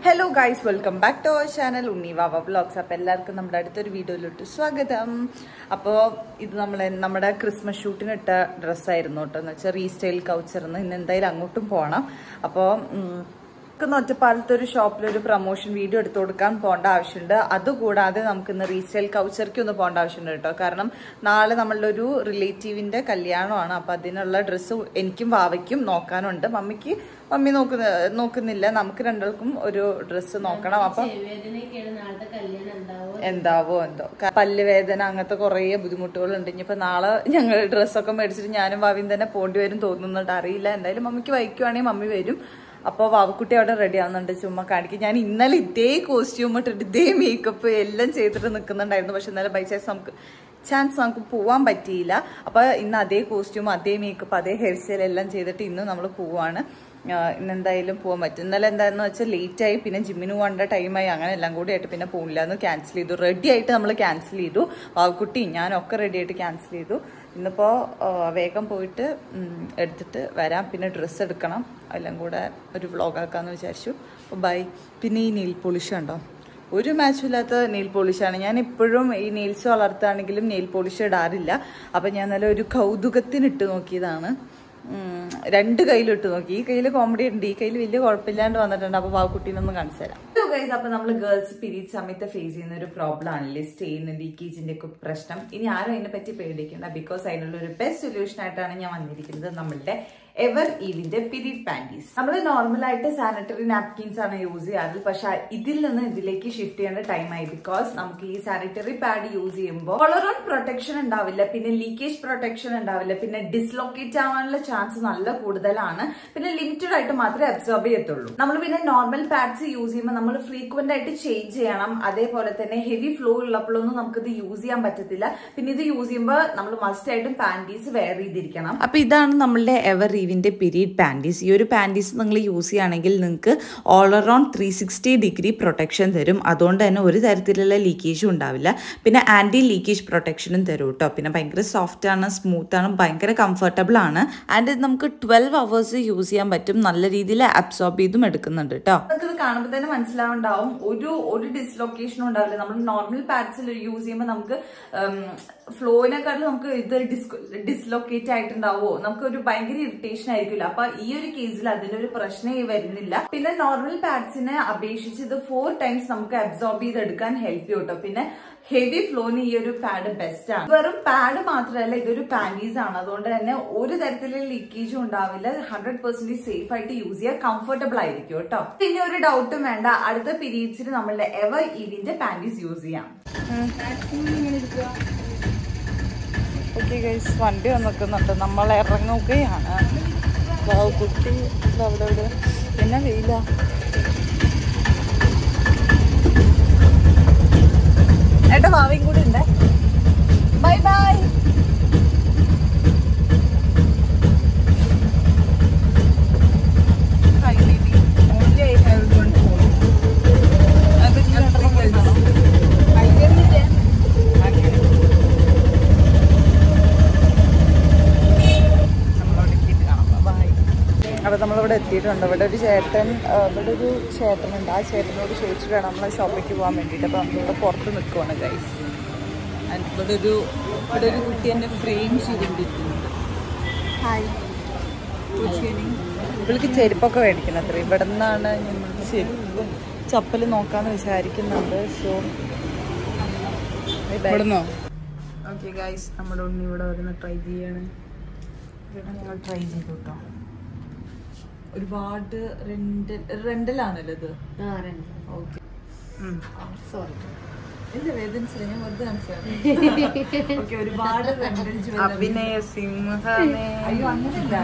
Hello guys, welcome back to our channel Unnivaava Vlogs. അപ്പോൾ എല്ലാവർക്കും നമ്മുടെ അടുത്തൊരു വീഡിയോയിലോട്ട് സ്വാഗതം. അപ്പോൾ ഇത് നമ്മുടെ ക്രിസ്മസ് ഷൂട്ടിന് ഇട്ട ഡ്രസ്സായിരുന്നു കേട്ടോ. എന്ന് വെച്ചാൽ റീസ്റ്റൈൽ കൗച്ചറിന്ന് ഇന്ന് എന്തായാലും അങ്ങോട്ടും പോകണം. അപ്പോൾ ഒറ്റപ്പാലത്തെ ഒരു ഷോപ്പിലൊരു പ്രൊമോഷൻ വീഡിയോ എടുത്തു കൊടുക്കാൻ പോകേണ്ട ആവശ്യമുണ്ട്. അതുകൂടാതെ നമുക്ക് ഇന്ന് റീസ്റ്റൈൽ കൗച്ചർക്ക് ഒന്ന് പോകേണ്ട ആവശ്യമുണ്ട് കേട്ടോ. കാരണം നാളെ നമ്മളുടെ ഒരു റിലേറ്റീവിന്റെ കല്യാണമാണ്. അപ്പൊ അതിനുള്ള ഡ്രസ്സ് എനിക്കും വാവയ്ക്കും നോക്കാനുണ്ട്. മമ്മി നോക്കുന്നില്ല. നമുക്ക് രണ്ടാൾക്കും ഒരു ഡ്രസ്സ് നോക്കണം. അപ്പൊ എന്താവോ എന്തോ പല്ലുവേദന അങ്ങനത്തെ കുറെ ബുദ്ധിമുട്ടുകളുണ്ട്. ഇനിയിപ്പോ നാളെ ഞങ്ങൾ ഡ്രസ്സൊക്കെ മേടിച്ചിട്ട് ഞാനും വാവിയും തന്നെ പോണ്ടി വരും തോന്നുന്നുണ്ട്. അറിയില്ല. എന്തായാലും മമ്മിക്ക് വയ്ക്കുവാണെങ്കിൽ മമ്മി വരും. അപ്പോൾ വാവക്കുട്ടി അവിടെ റെഡി ആവുന്നുണ്ട്. ചുമ്മാ കാണിക്കും. ഞാൻ ഇന്നലെ ഇതേ കോസ്റ്റ്യൂം ഇട്ടിട്ട് ഇതേ മേക്കപ്പ് എല്ലാം ചെയ്തിട്ട് നിൽക്കുന്നുണ്ടായിരുന്നു. പക്ഷെ ഇന്നലെ ബൈ ചാൻസ് നമുക്ക് പോവാൻ പറ്റിയില്ല. അപ്പൊ ഇന്ന് അതേ കോസ്റ്റ്യൂം, അതേ മേക്കപ്പ്, അതേ ഹെയർ സ്റ്റൈൽ എല്ലാം ചെയ്തിട്ട് ഇന്ന് നമ്മൾ പോവാണ്. ഇന്നെന്തായാലും പോകാൻ പറ്റും. ഇന്നലെ എന്താണെന്ന് വെച്ചാൽ ലേറ്റായി, പിന്നെ ജിമ്മിന് പോകേണ്ട ടൈമായി, അങ്ങനെ എല്ലാം കൂടി ആയിട്ട് പിന്നെ പോകില്ല എന്ന് ക്യാൻസൽ ചെയ്തു. റെഡി ആയിട്ട് നമ്മൾ ക്യാൻസൽ ചെയ്തു. വാവക്കുട്ടി ഞാനൊക്കെ റെഡി ആയിട്ട് ക്യാൻസൽ ചെയ്തു. ഇന്നിപ്പോൾ വേഗം പോയിട്ട് എടുത്തിട്ട് വരാം. പിന്നെ ഡ്രസ്സ് എടുക്കണം. എല്ലാം കൂടെ ഒരു വ്ളോഗാക്കാമെന്ന് വിചാരിച്ചു. അപ്പോൾ ബൈ. പിന്നെ ഈ നെയിൽ പോളിഷ് കണ്ടോ, ഒരു മാച്ചും ഇല്ലാത്ത നെയിൽ പോളിഷാണ്. ഞാൻ ഇപ്പോഴും ഈ നെയിൽസ് വളർത്താണെങ്കിലും നെയിൽ പോളിഷ് ഇടാറില്ല. അപ്പം ഞാൻ നല്ല ഒരു കൗതുകത്തിന് ഇട്ട് നോക്കിയതാണ്. രണ്ട് കയ്യിലിട്ട് നോക്കി. ഈ കയ്യിൽ കോമഡി ഉണ്ട്, ഈ കയ്യിൽ വലിയ കുഴപ്പമില്ലാണ്ട് വന്നിട്ടുണ്ട്. അപ്പൊ വാവക്കുട്ടീനൊന്ന് കാണിച്ചു തരാം. അപ്പൊ നമ്മൾ ഗേൾസ് പീരീഡ് സമയത്ത് ഫേസ് ചെയ്യുന്ന ഒരു പ്രോബ്ലം ആണല്ലേ സ്റ്റെയിൻ, ലീക്കേജിന്റെ ഒക്കെ പ്രശ്നം. ഇനി ആരും അതിനെ പറ്റി പേടിക്കണ്ട. ബിക്കോസ് അതിനുള്ള ഒരു ബെസ്റ്റ് സൊല്യൂഷൻ ആയിട്ടാണ് ഞാൻ വന്നിരിക്കുന്നത്. നമ്മളുടെ എവർ ഈവിന്റെ പീരീഡ് പാൻറ്റീസ്. നമ്മൾ നോർമലായിട്ട് സാനിറ്ററി നാപ്കിൻസ് ആണ് യൂസ് ചെയ്യാറ്. പക്ഷെ ഇതിൽ നിന്ന് ഇതിലേക്ക് ഷിഫ്റ്റ് ചെയ്യേണ്ട ടൈമായി. ബിക്കോസ് നമുക്ക് ഈ സാനിറ്ററി പാഡ് യൂസ് ചെയ്യുമ്പോൾ കോളർ ഓൺ പ്രൊട്ടക്ഷൻ ഉണ്ടാവില്ല, പിന്നെ ലീക്കേജ് പ്രൊട്ടക്ഷൻ ഉണ്ടാവില്ല, പിന്നെ ഡിസ്ലൊക്കേറ്റ് ആവാനുള്ള ചാൻസ് നല്ല കൂടുതലാണ്. പിന്നെ ലിമിറ്റഡ് ആയിട്ട് മാത്രമേ അബ്സോർബ് ചെയ്യത്തുള്ളൂ. നമ്മൾ പിന്നെ നോർമൽ പാഡ്സ് യൂസ് ചെയ്യുമ്പോൾ നമ്മൾ ഫ്രീക്വന്റ് ആയിട്ട് ചേഞ്ച് ചെയ്യണം. അതേപോലെ തന്നെ ഹെവി ഫ്ലോ ഉള്ളപ്പോഴൊന്നും നമുക്കിത് യൂസ് ചെയ്യാൻ പറ്റത്തില്ല. പിന്നെ ഇത് യൂസ് ചെയ്യുമ്പോൾ നമ്മൾ മസ്റ്റ് ആയിട്ടും പാൻറ്റീസ് വെയർ ചെയ്തിരിക്കണം. അപ്പൊ ഇതാണ് നമ്മളുടെ എവർ ഈവിന്റെ പീരീഡ് പാൻറ്റീസ്. ഈ ഒരു പാൻറ്റീസ് നിങ്ങൾ യൂസ് ചെയ്യുകയാണെങ്കിൽ നിങ്ങൾക്ക് ഓൾ അറൌണ്ട് 360 ഡിഗ്രി പ്രൊട്ടക്ഷൻ തരും. അതുകൊണ്ട് തന്നെ ഒരു തരത്തിലുള്ള ലീക്കേജും ഉണ്ടാവില്ല. പിന്നെ ആന്റി ലീക്കേജ് പ്രൊട്ടക്ഷനും തരും കേട്ടോ. പിന്നെ ഭയങ്കര സോഫ്റ്റ് ആണ്, സ്മൂത്ത് ആണ്, ഭയങ്കര കംഫർട്ടബിൾ ആണ്. ആൻഡ് ഇത് നമുക്ക് 12 hours യൂസ് ചെയ്യാൻ പറ്റും. നല്ല രീതിയിൽ അബ്സോർബ് ചെയ്തും എടുക്കുന്നുണ്ട് കേട്ടോ. നമുക്കിത് കാണുമ്പോൾ തന്നെ മനസ്സിലാവുണ്ടാവും ഒരു ഡിസ്ലൊക്കേഷനും ഉണ്ടാവില്ല. നമ്മൾ നോർമൽ പാഡ്സിൽ യൂസ് ചെയ്യുമ്പോൾ നമുക്ക് ഫ്ലോയിനെക്കാട്ടിലും നമുക്ക് ഇത് ഡിസ്ലൊക്കേറ്റ് ആയിട്ടുണ്ടാവോ, നമുക്ക് ഒരു ഭയങ്കര ഇറിറ്റേഷൻ ആയിരിക്കില്ല. അപ്പൊ ഈ ഒരു കേസിൽ അതിനൊരു പ്രശ്നം വരുന്നില്ല. പിന്നെ നോർമൽ പാഡ്സിനെ അപേക്ഷിച്ച് ഇത് 4 times നമുക്ക് അബ്സോർബ് ചെയ്തെടുക്കാൻ ഹെൽപ്പ് ചെയ്യും കേട്ടോ. പിന്നെ ഹെവി ഫ്ലോന് ഈ ഒരു പാഡ് ബെസ്റ്റ് ആണ്. വെറും പാഡ് മാത്രമല്ല, ഇതൊരു പാൻറ്റീസ് ആണ്. അതുകൊണ്ട് തന്നെ ഒരു തരത്തിലുള്ള ലീക്കേജും ഉണ്ടാവില്ല. 100% സേഫ് ആയിട്ട് യൂസ് ചെയ്യാൻ കംഫർട്ടബിൾ ആയിരിക്കും കേട്ടോ. പിന്നെ ഒരു ഡൗട്ടും വേണ്ട, അടുത്ത പീരീഡ്സിന് നമ്മളുടെ എവർ ഈവിന്റെ പാൻറ്റീസ് യൂസ് ചെയ്യാം. ഓക്കെ ഗൈസ്, വണ്ടി വന്നിക്കുന്നുണ്ട്. നമ്മൾ ഇറങ്ങുകയാണ്. കുട്ടി അവിടെ പിന്നെ വെയില. ഏട്ടാ ഭാവിയും കൂടി ഉണ്ട്. Bye bye. അപ്പോൾ നമ്മളിവിടെ എത്തിയിട്ടുണ്ട്. ഇവിടെ ഒരു ചേട്ടനുണ്ട്. ആ ചേട്ടനോട് ചോദിച്ചിട്ട് വേണം നമ്മളെ ഷോപ്പിലേക്ക് പോകാൻ വേണ്ടിയിട്ട്. അപ്പോൾ നമ്മളിവിടെ പുറത്ത് നിൽക്കുവാണ് ഗൈസ്. ഇവിടെ ഒരു കുട്ടി എന്നെ ഫ്രെയിം ചെയ്തിരിക്കുന്നുണ്ട്. ഹായ്. ഇവൾക്ക് ചെരുപ്പൊക്കെ മേടിക്കണം അത്ര. ഇവിടെ നിന്നാണ് നമ്മൾ ചെരുപ്പും ചപ്പൽ നോക്കാമെന്ന് വിചാരിക്കുന്നുണ്ട്. സോ ഓക്കെ ഗൈസ്, നമ്മുടെ ഉണ്ണി ഇവിടെ വരുന്ന ട്രൈ ചെയ്യാണ്. ഞങ്ങൾ ട്രൈ ചെയ്തു കേട്ടോ. ഒരുപാട് റെന്റലാണല്ലോ ഇത്. ഓക്കെ, സോറി, എന്താ വേദനിച്ചില്ല, ഞാൻ വെറുതെ കാണിച്ചതാണ്. ഓക്കെ, ഒരുപാട് അഭിനയ സിംഹമേ. അയ്യോ അങ്ങനെയല്ല,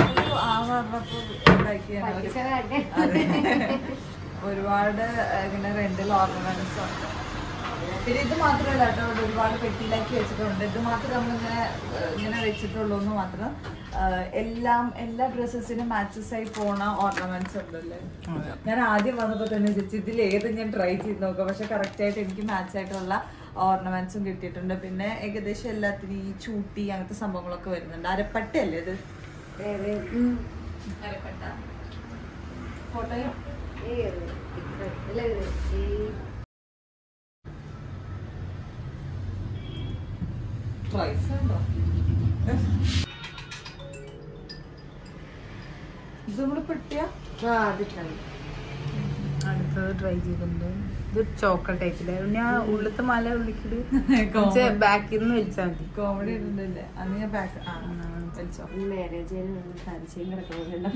ഒരുപാട് ഇങ്ങനെ റെന്റൽ ഓർണമെന്റ്സ് ഉണ്ട്. പിന്നെ ഇത് മാത്രമല്ല കേട്ടോ, ഒരുപാട് പെട്ടിയിലാക്കി വെച്ചിട്ടുണ്ട്. ഇത് മാത്രം നമ്മളിങ്ങനെ വെച്ചിട്ടുള്ളൂ എന്ന് മാത്രം. എല്ലാ ഡ്രസ്സസിനും മാച്ചസ് ആയി പോണ ഓർണമെന്റ്സ് ഉണ്ടല്ലേ. ഞാൻ ആദ്യം വന്നപ്പോൾ തന്നെ ചോദിച്ചു ഇതിൽ ഏത് ഞാൻ ട്രൈ ചെയ്ത് നോക്കാം. പക്ഷെ കറക്റ്റ് ആയിട്ട് എനിക്ക് മാച്ച് ആയിട്ടുള്ള ഓർണമെന്റ്സും കിട്ടിയിട്ടുണ്ട്. പിന്നെ ഏകദേശം എല്ലാത്തിനും ഈ ചൂട്ടി അങ്ങനത്തെ സംഭവങ്ങളൊക്കെ വരുന്നുണ്ട്. അരപ്പട്ടയല്ലേ ഇത്? അരപ്പട്ട ഫോട്ടോയും അടുത്തത് ട്രൈ ചെയ്തിട്ടുണ്ട്. ഇത് ചോക്ലേറ്റ് ടൈപ്പില്. ഞാൻ ഉള്ളത്തെ മല ഉള്ളിക്കിട് ബാക്കിൽ നിന്ന് വലിച്ചാൽ മതി. കോമഡി ഇടുന്നില്ലേ അന്ന് ഞാൻ ബാക്ക് വലിച്ചോ. മാരേജ് സാധിച്ചും കിടക്കുന്നുണ്ടോ?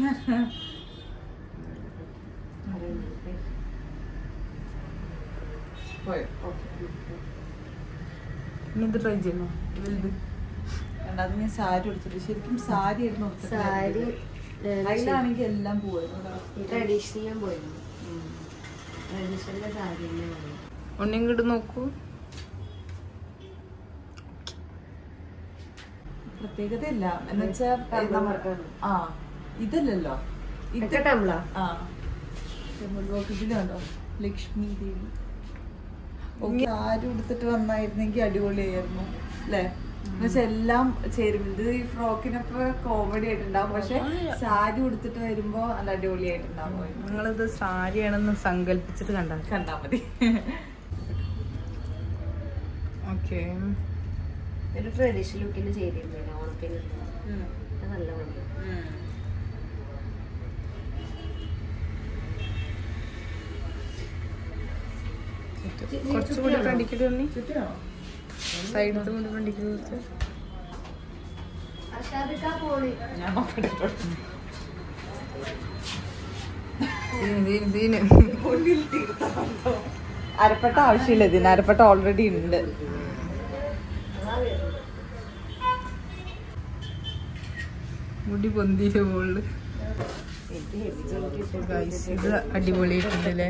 ഇനി ഇത് ട്രൈ ചെയ്യണോ? വലുത് അത് ഞാൻ സാരി എടുത്തിട്ട് ശരിക്കും സാരി ആയിരുന്നു. സാരി അതിലാണെങ്കിൽ എല്ലാം പോയിരുന്നു. ട്രഡീഷണൽ പോയിരുന്നു. ട്രഡീഷണൽ സാരി തന്നെ പോയി. ഒന്നിങ്ങോട്ട് നോക്കൂ. പ്രത്യേകത ഇല്ല എന്ന് വെച്ചാ ആ ഇതല്ലല്ലോ ഇത് ടംബ്ല. ആ ഇതിലുണ്ടോ ലക്ഷ്മി ദേവി. ഓക്കെ സാരി എടുത്തിട്ട് വന്നായിരുന്നെങ്കിൽ അടിപൊളിയായിരുന്നു അല്ലേ? എന്നുവെച്ചാൽ എല്ലാം ചേരും. ഇത് ഈ ഫ്രോക്കിനൊക്കെ കോമഡി ആയിട്ടുണ്ടാവും, പക്ഷെ സാരി ഉടുത്തിട്ട് വരുമ്പോ നല്ല അടിപൊളിയായിട്ടുണ്ടാവും. നിങ്ങളിത് സാരിയാണെന്ന് സങ്കല്പിച്ചിട്ട് കണ്ടാ മതി. ഓക്കെ. ഒരു ട്രഡീഷണൽ ലുക്കിന് ചെയ്തിരുന്നില്ല ഓണത്തിന്. നല്ല ഭംഗി. കുറച്ചുകൂടി ഫ്രണ്ടിക്കിട്ട് വന്നി. സൈഡിൽ കൊണ്ട് ഫ്രണ്ടിക്കിട്ട് അരപ്പട്ട ആവശ്യമില്ല ഇതിന്. അരപ്പട്ട ഓൾറെഡി ഉണ്ട്. മുടി പൊന്തിയില്ല മുകളില്. ഇത് അടിപൊളിയായിട്ടുണ്ടല്ലേ?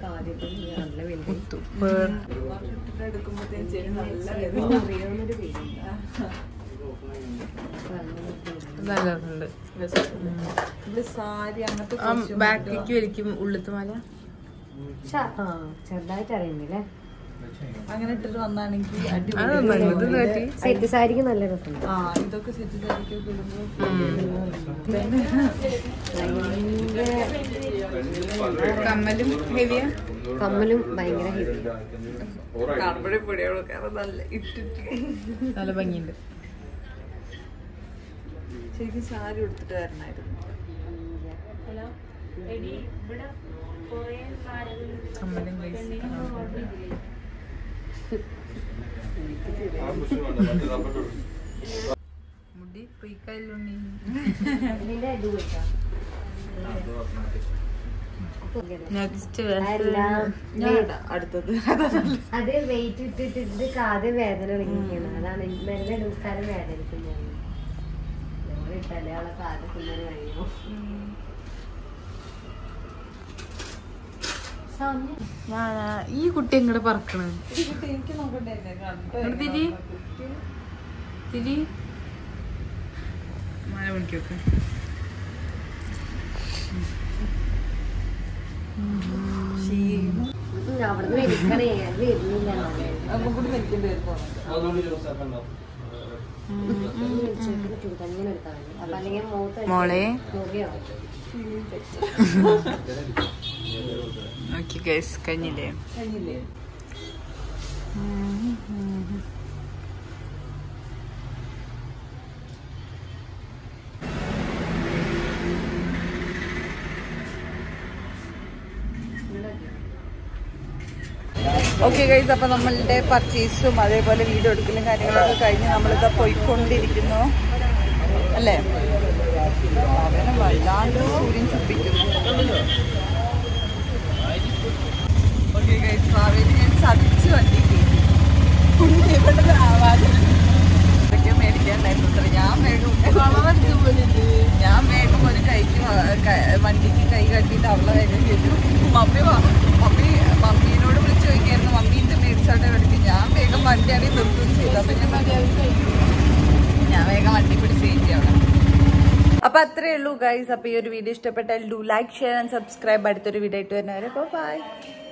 നല്ലുണ്ട്. ബാക്കിലേക്ക് വലിക്കും ഉള്ളത്ത് മാല. ചെറുതായിട്ട് അറിയുന്നില്ലേ? അങ്ങനെ ഇട്ടിട്ട് വന്നാണെങ്കിൽ സെറ്റ് സാരിക്ക് നല്ല രസമുണ്ട്. ഇതൊക്കെ സെറ്റ് സാരിക്കൊക്കെ കമ്മലും ഹെവിയാ. കമ്മലും ഭയങ്കര ഹെവി. നല്ല ഭംഗിയുണ്ട്. ശരിക്കും സാരി എടുത്തിട്ട് വരണമായിരുന്നു. കമ്മലും മുടി ഫ്രീക്കായില്ലുണ്ണി. അടുത്തത് അത് വെയിറ്റ് ഇട്ടിട്ട് കാത് വേദന തുടങ്ങിയിരിക്കുകയാണ്. അതാണ് മെല്ലെ എടുക്കാനും വേദനിക്കുന്നത്. ഇട്ടാലേ അവളെ കാത് കുഞ്ഞിന് കഴിയുമോ? ഈ കുട്ടി എങ്ങടെ പറക്കണ്? എനിക്ക് നോക്കണ്ടേ തിരി തിരി മഴ മണിക്കൊക്കെ. അവിടുന്ന് വലിക്കണേ. അത് വരുന്നില്ല. കൂടി വലിക്കേണ്ടി വരുമ്പോ അങ്ങനെ എടുത്താൽ മതി. അപ്പൊ അല്ലെങ്കിൽ മൂത്ത് മോളെ മുറിയാവും. ഓക്കെ ഗൈസ്, കഴിഞ്ഞില്ലേ? ഓക്കെ ഗൈസ്, അപ്പൊ നമ്മളുടെ പർച്ചേസും അതേപോലെ വീഡിയോ എടുക്കലും കാര്യങ്ങളൊക്കെ കഴിഞ്ഞ് നമ്മളിത് പോയിക്കൊണ്ടിരിക്കുന്നു അല്ലേ? അവനെ വല്ലാണ്ട് സൂര്യൻ ചുപ്പിക്കുന്നു. ഓക്കെ ഗൈസ്, ഭാവിയിൽ ഞാൻ ചതിച്ചു വണ്ടി ഇതൊക്കെ മേടിക്കാണ്ടായിരുന്നു. ഞാൻ വേഗം ഒരു കൈക്ക് വണ്ടിക്ക് കൈ കട്ടിയിട്ട് അവളെ വേഗം ചെയ്തു. മമ്മീനോട് വിളിച്ചു ചോദിക്കായിരുന്നു, മമ്മീൻ്റെ മേടിച്ചോട്ടെ എടുക്കും. ഞാൻ വേഗം വണ്ടിയാണെങ്കിൽ നിർത്തുകയും ചെയ്തു. അപ്പൊ ഞാൻ വേഗം വണ്ടി പിടിച്ച് കയറ്റിയാണ്. അപ്പൊ അത്രേ ഉള്ളൂ ഗൈസ്. അപ്പൊ ഈ ഒരു വീഡിയോ ഇഷ്ടപ്പെട്ടാൽ do like, share and subscribe. അടുത്തൊരു വീഡിയോ ആയിട്ട് വരുന്നവരെ ബൈ.